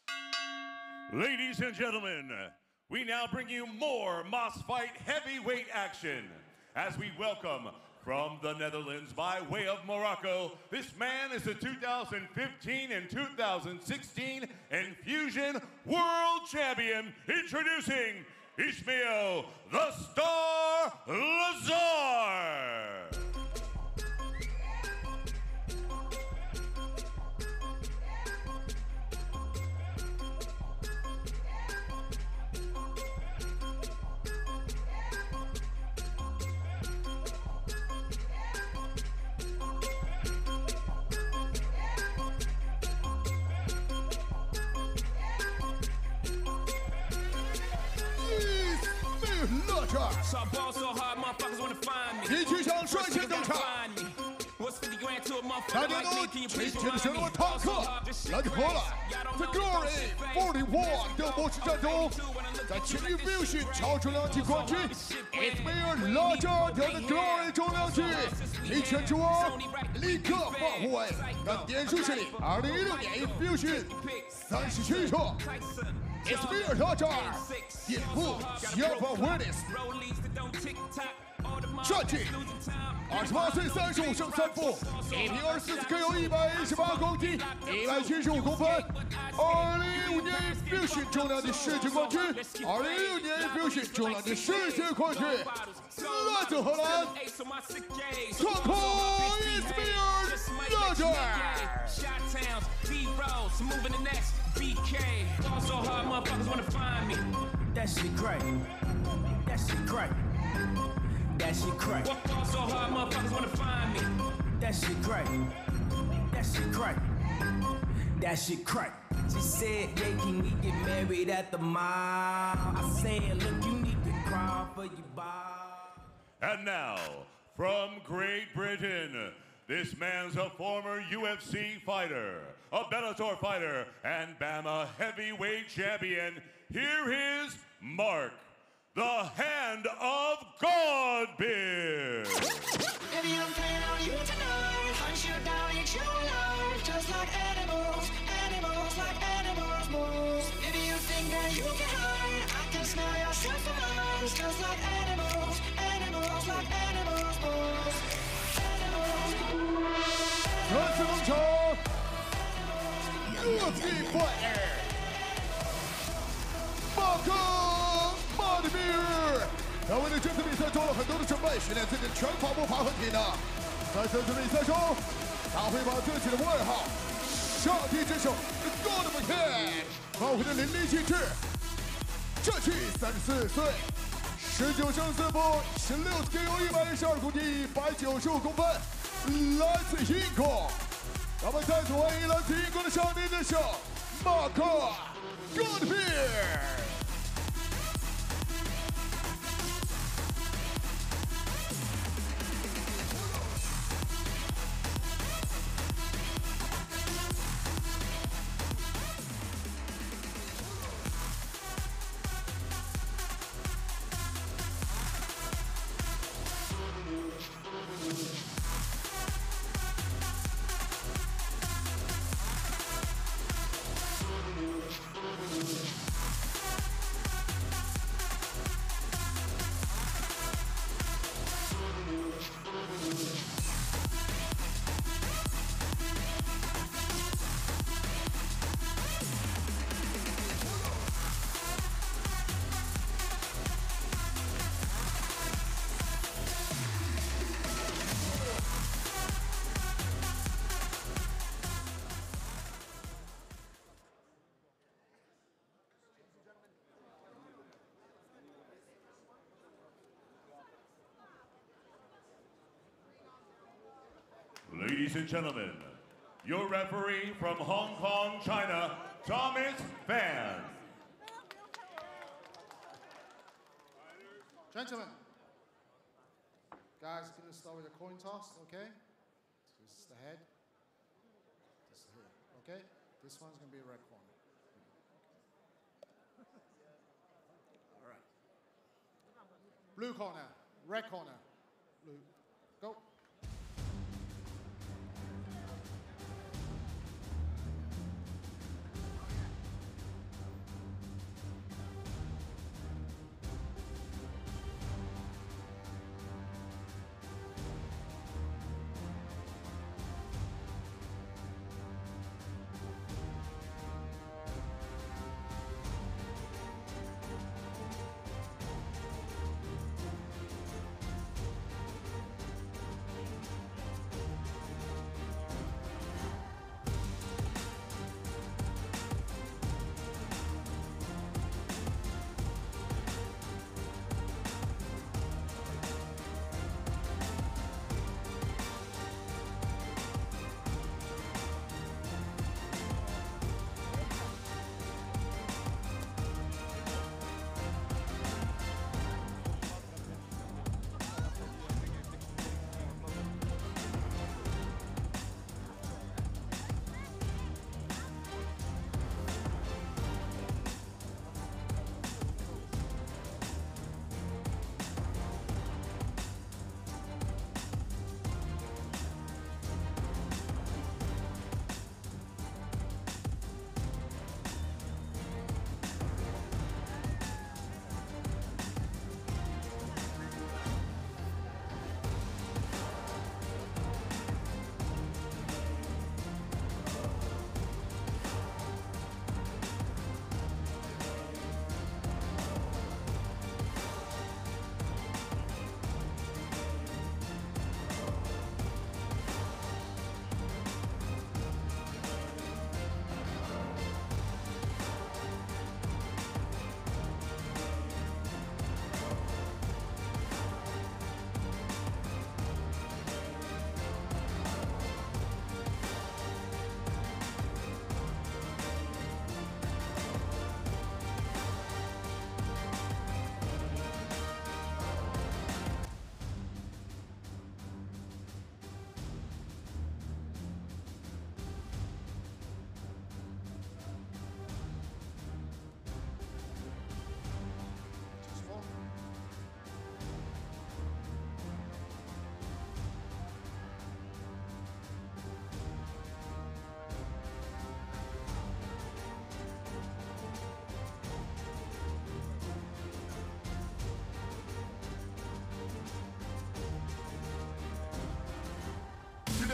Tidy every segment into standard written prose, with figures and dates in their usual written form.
Ladies and gentlemen, we now bring you more Moss Fight heavyweight action as we welcome from the Netherlands by way of Morocco. This man is the 2015 and 2016 Infusion World Champion. Introducing Ismael, the Star Lazaar. So I ball so hard, motherfuckers wanna find me. 一局上率先登场， What's 50 grand to a 大 motherfucker 家 like 都 me? Can you 尽 please 情的选 remind 我 me? 坦克来就破了。The Glory 41的模式战中，在前女 Fusion 超重量级冠军 Ismael 拉扎掉的 Glory 重量级一拳之王，立刻发挥让点数是2016年 Fusion 37胜。Ismael 拉扎颠覆相反 Winners。 战绩28岁35胜3负，1平24次 KO， 118公斤，175公分。2015年 Fusion 重量级世界冠军，2016年 Fusion 重量级世界冠军。来自荷兰，突破 Ismael 拉扎。 So hard, motherfuckers wanna find me. That shit crack. That shit crack. That shit crack. So hard, motherfuckers wanna find me. That shit crack. That shit crack. That shit crack. She said, yeah, can we get married at the mall? I said, look, you need to cry for your bar. And now, from Great Britain, this man's a former UFC fighter, a Bellator fighter, and Bama heavyweight champion. Here is Mark, the Hand of Godbeer. Baby, I'm playing on you tonight. Hunt you down, eat you alive. Just like animals, animals like animals moves. Baby, you think that you can hide? I can smell your strength from mine. Just like animals, animals like animals moves. 再次登场 UFC fighter 马克他为了这次比赛做了很多的准备，训练自己的拳法步伐和体能。在这次比赛中，他会把自己的外号“上帝之手 ”Godbeer 发挥的淋漓尽致。战绩34岁，19胜4负，16次 KO， 112公斤，195公分。 来自英国，让我们再次欢迎来自英国的上帝之手马克 Godbeer。 Ladies and gentlemen, your referee from Hong Kong, China, Thomas Fan. Gentlemen, guys, going to start with a coin toss, okay? This is the head. This is here, okay? This one's going to be a red corner. All right. Blue corner, red corner, blue. Go.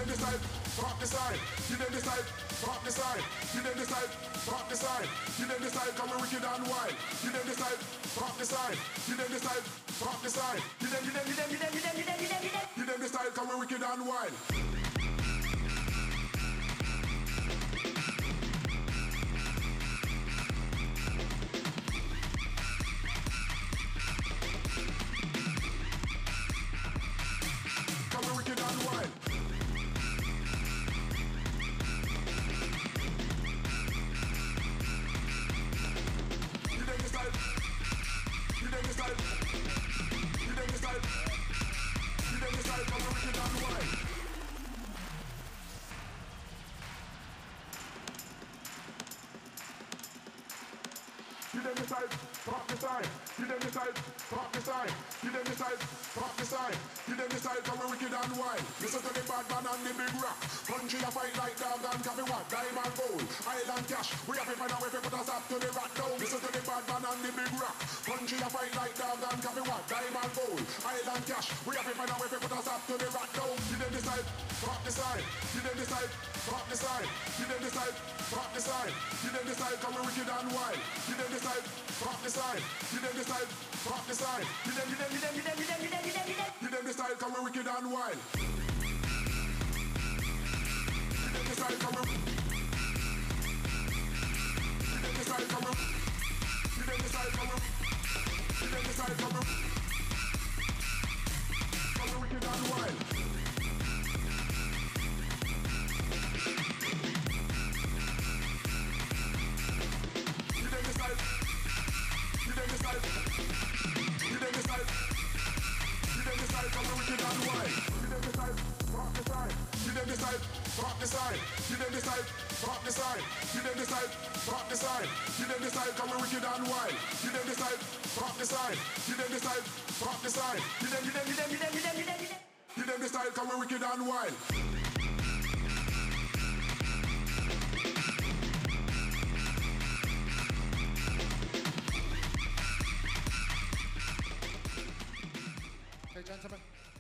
them decide, fuck the side. Give them decide, fuck the side. Give them decide, fuck the side. Give them decide, come we wicked and wild. Give them decide, fuck the side. Give them decide, fuck the side. Give them decide, come we wicked and wild. Listen to the bad man and the big rock. Country a fight like dog and coffee what? Diamond gold, island cash. We have to find a way to put us up to the rat down. Listen to the bad man and the big rock. Country a fight like dog and coffee what? Diamond gold, island cash. We have to find a way to put us up to the rat down. Give them decide, fuck the side. Give them decide, fuck the side. Give them decide, fuck the side. Give them decide, come we wicked and wild. Give them decide, fuck the side. Give them decide, fuck the side. Give them decide, come we wicked and wild. Decide, come on. Decide, come on. Decide, come on. Decide, come on. Come on, wicked and wild. You then decide. You then decide. You then decide. You then decide, come on, wicked and wild. You then decide. Fuck the side. You then decide. Fuck the side. You then decide. Fuck the side. You then decide. Fuck the side. You then decide. Come on, wicked and wild. You then decide. Fuck the side. You then decide. Fuck the side. You then decide. Come on, wicked and wild. Okay, gentlemen.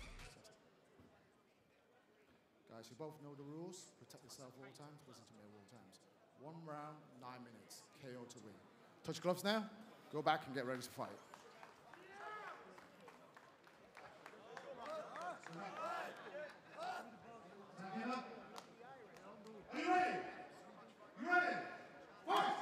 Guys, you both know the rules. Protect yourself all times. Listen to me at all times. 1 round, 9 minutes. KO to win. Touch gloves now. Go back and get ready to fight. Are you ready? You ready? Fight!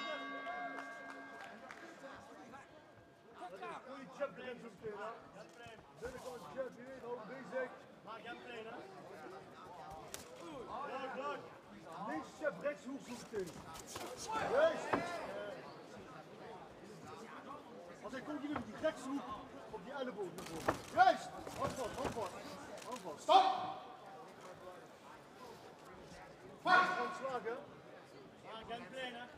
Links, rechts, hoek zoekt in. Juist. Als hij komt, je met die rechtse hoek op die elleboog naar voren. Juist. Hand vast, hand vast. Hand vast. Stop! Fight! Gaan slagen. Gaan trainen.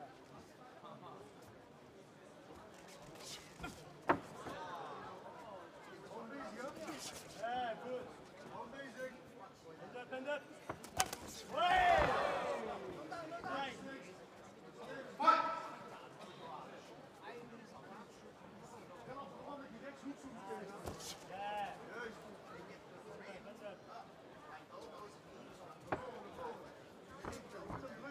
Gewoon bezig, hè? Ja, goed. Gewoon bezig. Stand up. Hey! Nice. Fight! Ja, juist. Stand up.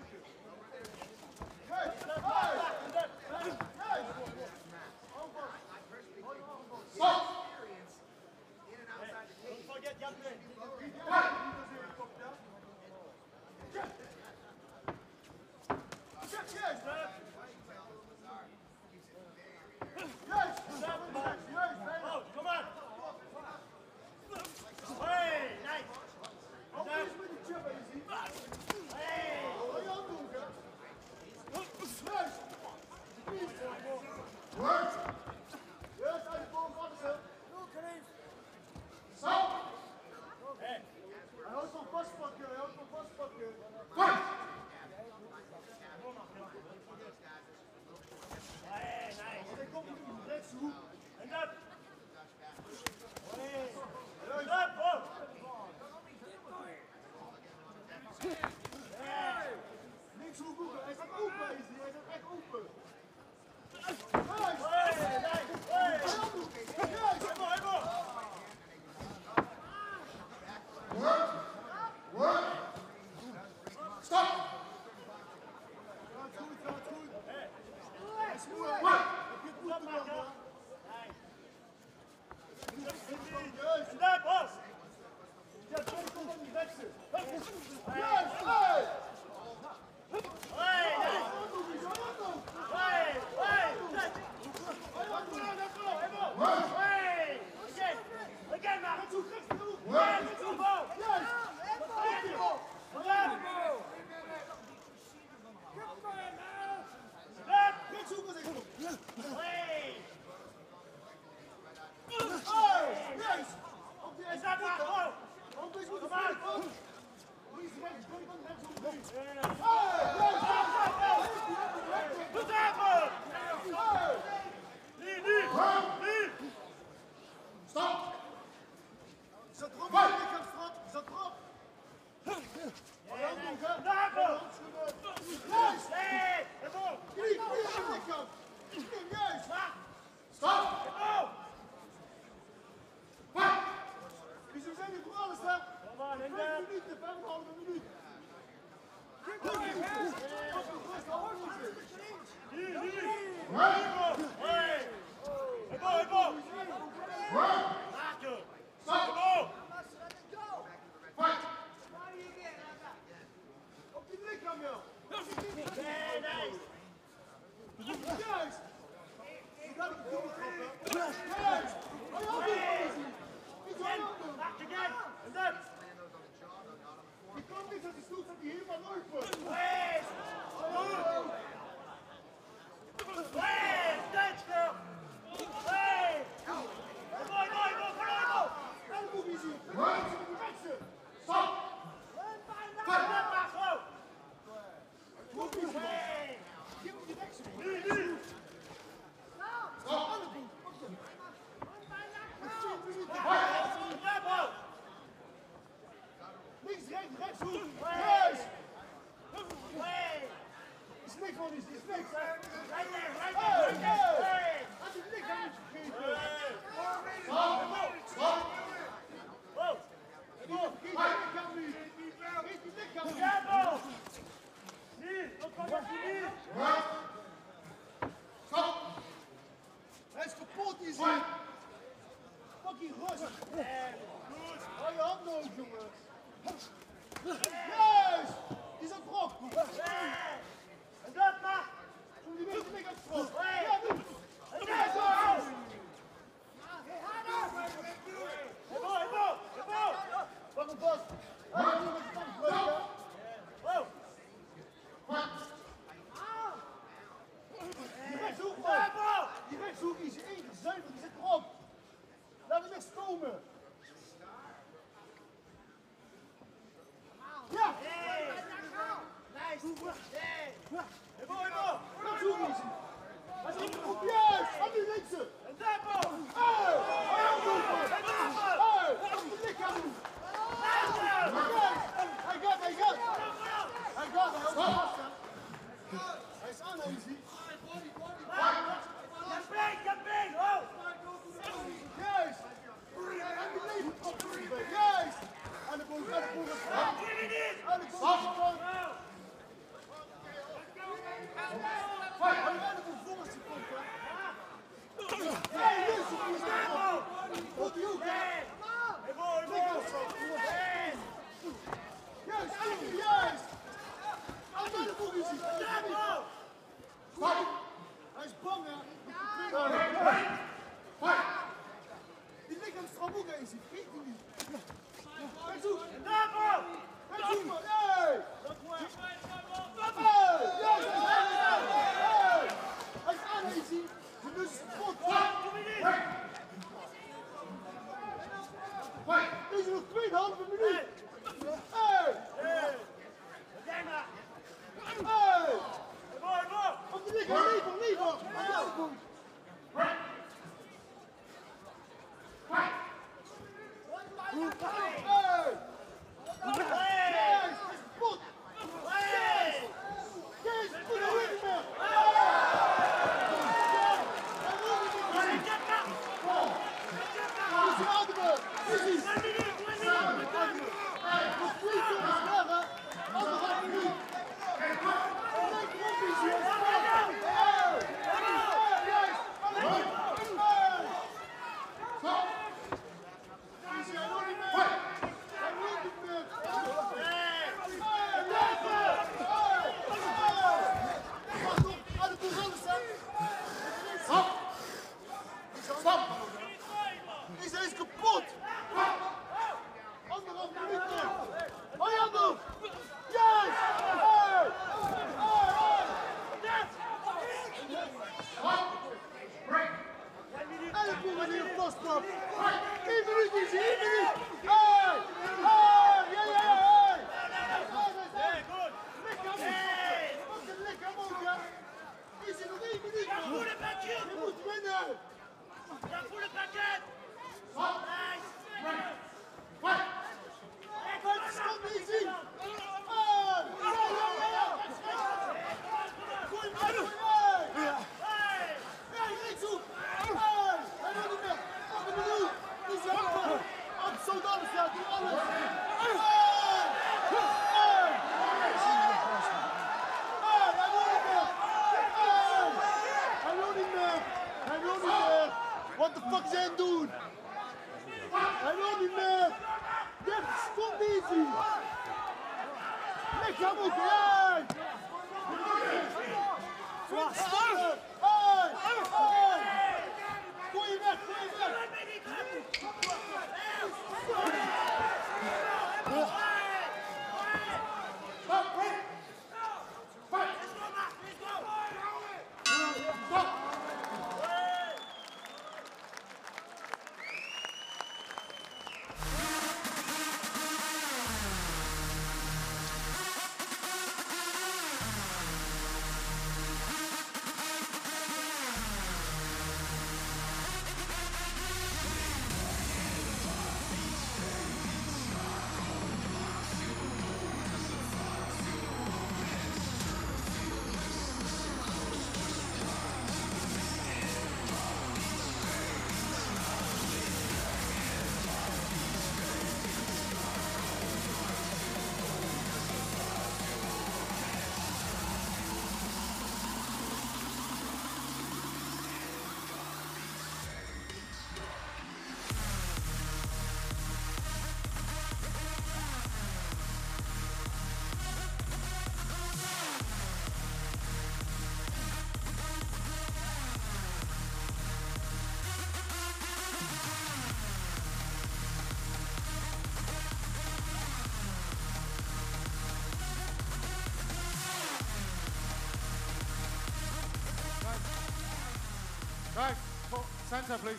Guys, center, please.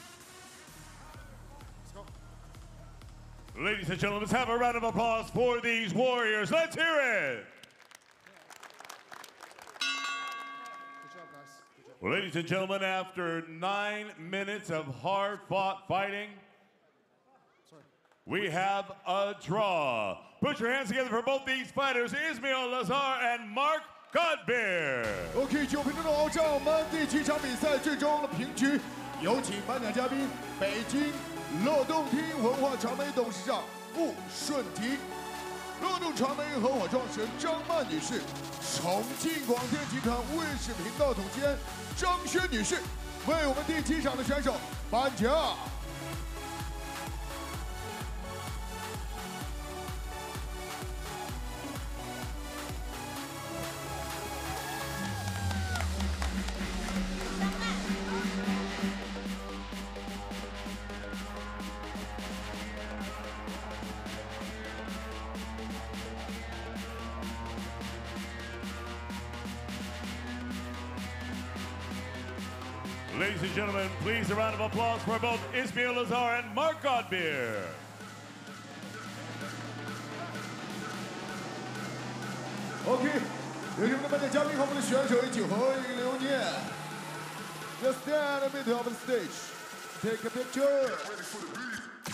Let's go. Ladies and gentlemen, let's have a round of applause for these warriors. Let's hear it. Good job, guys. Good job. Well, ladies and gentlemen, after 9 minutes of hard-fought fighting, we have a draw. Put your hands together for both these fighters, Ismael, Lazaar, and Mark Godbeer. OK，9评中的好，让我们第7场比赛最终的平局，有请颁奖嘉宾北京乐动厅文化传媒董事长傅顺婷，乐动传媒合伙创始人张曼女士，重庆广电集团卫视频道总监张轩女士，为我们第7场的选手颁奖。 Ladies and gentlemen, please a round of applause for both Ismael Lazaar and Mark Godbeer. OK， 有请我们的颁奖嘉宾和我们的选手一起合影留念。Just stand in the middle of the stage, take a picture.